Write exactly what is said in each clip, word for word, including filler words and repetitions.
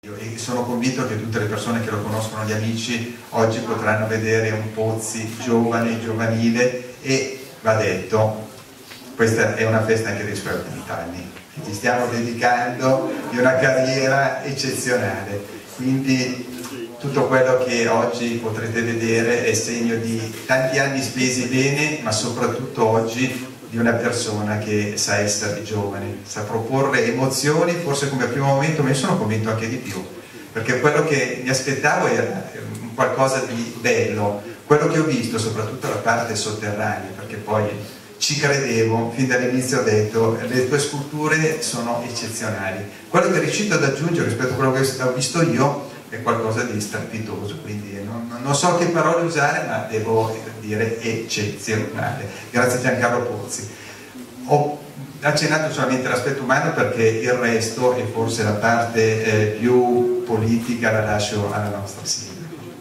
Io, e sono convinto che tutte le persone che lo conoscono, gli amici, oggi potranno vedere un Pozzi giovane, giovanile, e va detto, questa è una festa anche dei suoi ottanta anni, ci stiamo dedicando di una carriera eccezionale, quindi tutto quello che oggi potrete vedere è segno di tanti anni spesi bene, ma soprattutto oggi di una persona che sa essere giovane, sa proporre emozioni, forse come primo momento, ma io sono convinto anche di più, perché quello che mi aspettavo era qualcosa di bello, quello che ho visto, soprattutto la parte sotterranea, perché poi ci credevo, fin dall'inizio ho detto, le tue sculture sono eccezionali. Quello che è riuscito ad aggiungere rispetto a quello che ho visto io è qualcosa di strepitoso, quindi non, non so che parole usare, ma devo dire eccezionale. Grazie Giancarlo Pozzi. Ho accennato solamente l'aspetto umano perché il resto, e forse la parte eh, più politica, la lascio alla nostra Silvia.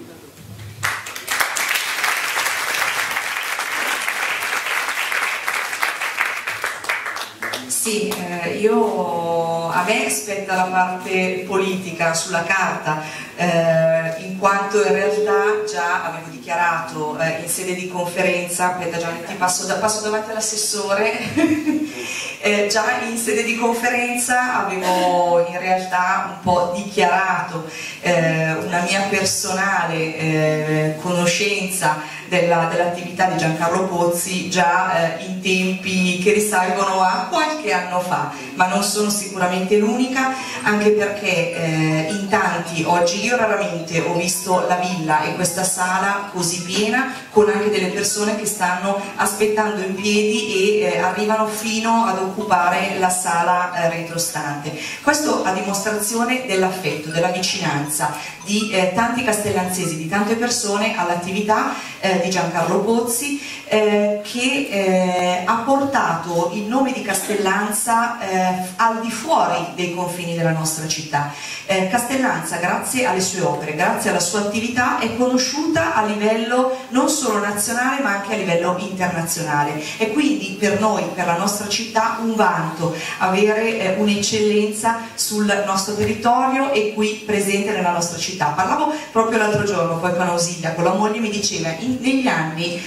Sì, eh, io, a me spetta la parte politica sulla carta, eh, in quanto in realtà già avevo dichiarato eh, in sede di conferenza, aspetta Gianni, ti passo, da, passo davanti all'assessore, eh, già in sede di conferenza avevo in realtà un po' dichiarato eh, una mia personale eh, conoscenza dell'attività dell di Giancarlo Pozzi già eh, in tempi che risalgono a qualche anno fa, ma non sono sicuramente l'unica, anche perché eh, in tanti oggi, io raramente ho visto la villa e questa sala così piena, con anche delle persone che stanno aspettando in piedi e eh, arrivano fino ad occupare la sala eh, retrostante. Questo a dimostrazione dell'affetto, della vicinanza di eh, tanti castellanzesi, di tante persone all'attività eh, di Giancarlo Pozzi, eh, che eh, ha portato il nome di Castellanza eh, al di fuori dei confini della nostra città. Eh, Castellanza, grazie alle sue opere, grazie alla sua attività, è conosciuta a livello non solo nazionale ma anche a livello internazionale, e quindi per noi, per la nostra città, un vanto avere eh, un'eccellenza sul nostro territorio e qui presente nella nostra città. Parlavo proprio l'altro giorno poi con Ausilia, con la moglie, mi diceva in, negli anni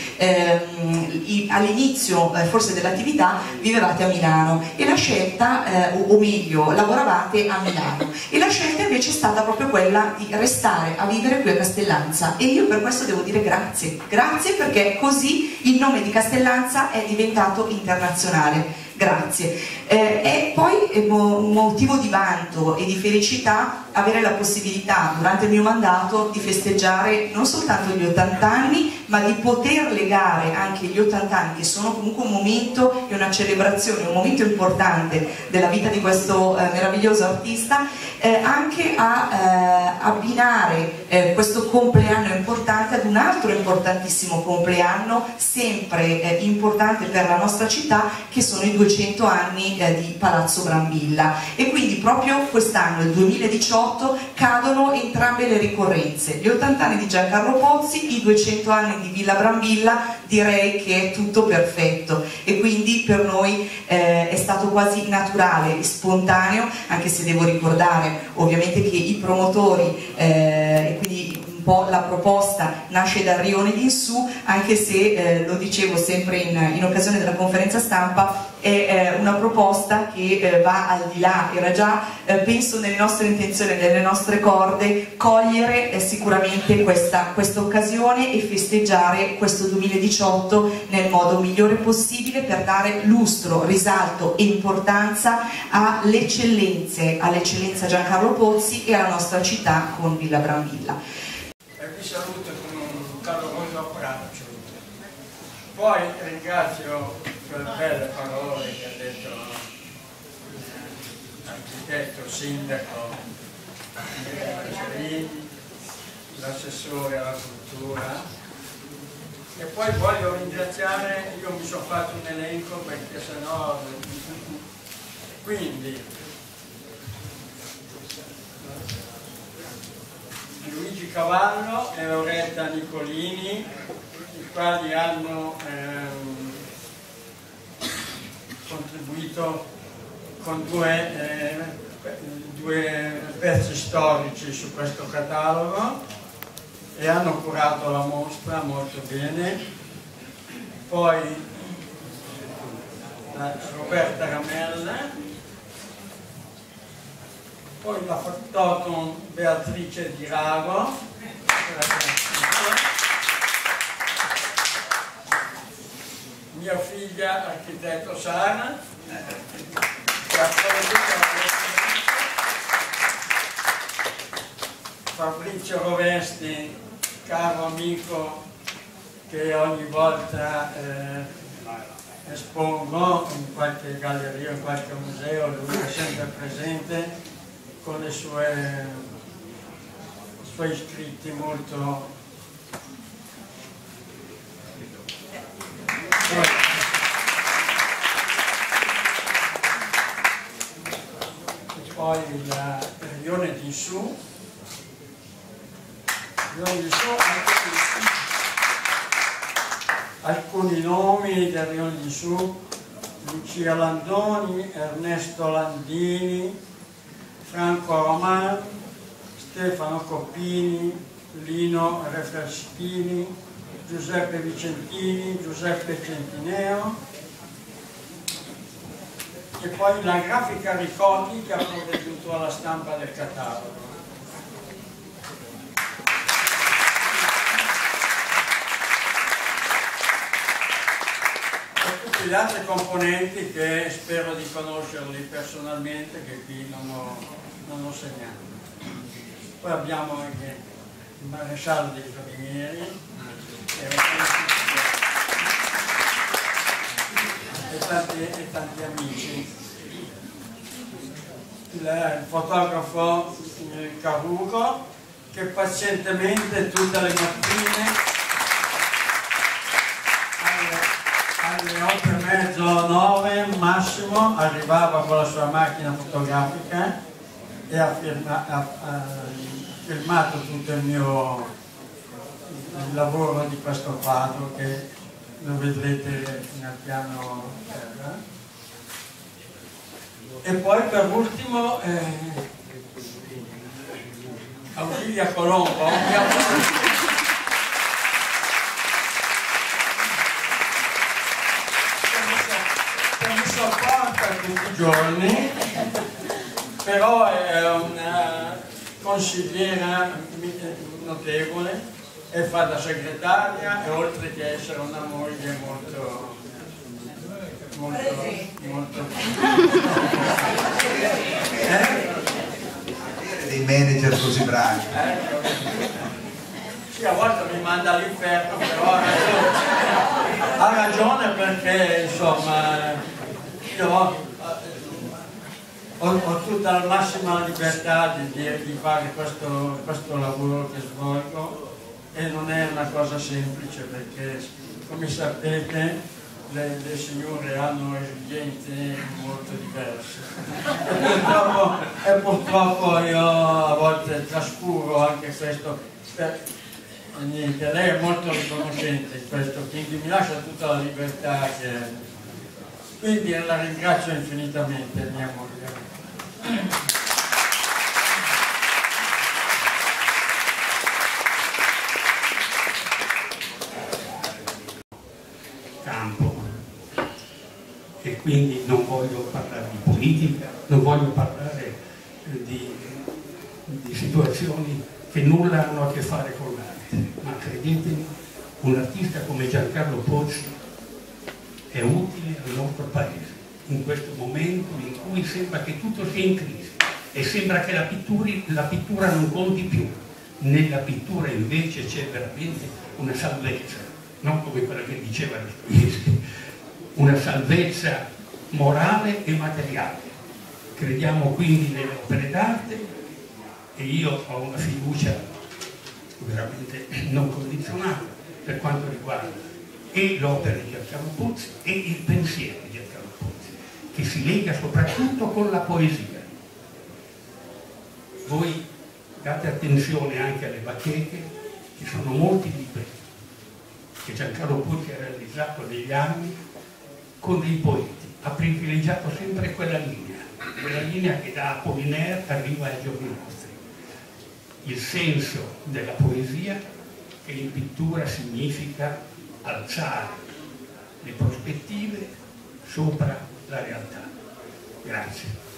ehm, all'inizio eh, forse dell'attività vivevate a Milano e la scelta, eh, o, o meglio lavoravate a Milano, e la scelta invece è stata proprio quella di restare a vivere qui a Castellanza, e io per questo devo dire grazie, grazie perché così il nome di Castellanza è diventato internazionale. Grazie. Eh, e poi è un motivo di vanto e di felicità avere la possibilità durante il mio mandato di festeggiare non soltanto gli ottanta anni, ma di poter legare anche gli ottanta anni, che sono comunque un momento e una celebrazione, un momento importante della vita di questo eh, meraviglioso artista, eh, anche a eh, abbinare eh, questo compleanno importante ad un altro importantissimo compleanno, sempre eh, importante per la nostra città, che sono i duecento anni eh, di Palazzo Brambilla. E quindi proprio quest'anno, il duemiladiciotto, cadono entrambe le ricorrenze, gli ottanta anni di Giancarlo Pozzi, i duecento anni di Villa Brambilla. Direi che è tutto perfetto, e quindi per noi eh, è stato quasi naturale e spontaneo, anche se devo ricordare ovviamente che i promotori eh, e quindi un po' la proposta nasce dal rione di in su, anche se eh, lo dicevo sempre in, in occasione della conferenza stampa, è eh, una proposta che eh, va al di là, era già eh, penso nelle nostre intenzioni, nelle nostre corde, cogliere eh, sicuramente questa questa occasione e festeggiare questo duemiladiciotto nel modo migliore possibile, per dare lustro, risalto e importanza alle eccellenze, all'eccellenza Giancarlo Pozzi e alla nostra città con Villa Brambilla. E vi saluto con un caloroso abbraccio. Poi ringrazio per le belle parole che ha detto l'architetto sindaco Cerini, l'assessore alla cultura, e poi voglio ringraziare, io mi sono fatto un elenco perché sennò, quindi Luigi Cavallo e Loretta Nicolini, i quali hanno ehm, contribuito con due, eh, due pezzi storici su questo catalogo e hanno curato la mostra molto bene. Poi la Roberta Ramella, poi la factotum Beatrice Di Rago, mia figlia architetto Sara, Fabrizio Rovesti, caro amico che ogni volta eh, espongo in qualche galleria, in qualche museo, lui è sempre presente con le sue, i suoi scritti molto... E poi la Rione di Su, Rione di Su anche alcuni nomi del Rione di Su: Lucia Landoni, Ernesto Landini, Franco Roman, Stefano Coppini, Lino Refreschini, Giuseppe Vicentini, Giuseppe Centineo, e poi la grafica Ricotti che ha provveduto alla stampa del catalogo. Gli altri componenti che spero di conoscerli personalmente, che qui non ho, non ho segnato. Poi abbiamo anche il maresciallo dei carabinieri e, e, tanti, e tanti amici. Il, il fotografo Caruco, che pazientemente tutte le mattine alle otto e mezzo, nove massimo, arrivava con la sua macchina fotografica e ha, firma, ha, ha filmato tutto il mio il lavoro di questo quadro che lo vedrete nel piano terra. E poi per ultimo eh, Ausilia Colombo, tutti i giorni, però è una consigliera notevole e fa da segretaria, e oltre che essere una moglie molto molto molto eh? Dei manager così bravi. Ecco. Sì, a volte mi manda all'inferno, però ha ragione. ha ragione perché insomma io ho, ho, ho tutta la massima libertà di, di fare questo, questo lavoro che svolgo, e non è una cosa semplice perché, come sapete, le, le signore hanno esigenze molto diverse e purtroppo, e purtroppo io a volte trascuro anche questo. Per, niente, lei è molto riconoscente in questo, quindi mi lascia tutta la libertà che... Quindi la ringrazio infinitamente, mia moglie. Campo, e quindi non voglio parlare di politica, non voglio parlare di, di situazioni che nulla hanno a che fare con l'arte, ma credetemi, un artista come Giancarlo Pozzi è utile al nostro paese in questo momento in cui sembra che tutto sia in crisi e sembra che la pittura, la pittura non conti più. Nella pittura invece c'è veramente una salvezza, non come quella che diceva Dostoevskij, una salvezza morale e materiale. Crediamo quindi nelle opere d'arte e io ho una fiducia veramente non condizionata per quanto riguarda e l'opera di Giancarlo Pozzi e il pensiero di Giancarlo Pozzi, che si lega soprattutto con la poesia. Voi date attenzione anche alle bacheche, ci sono molti libri che Giancarlo Pozzi ha realizzato negli anni con dei poeti, ha privilegiato sempre quella linea, quella linea che da Apollinaire arriva ai giorni nostri. Il senso della poesia che in pittura significa alzare le prospettive sopra la realtà. Grazie.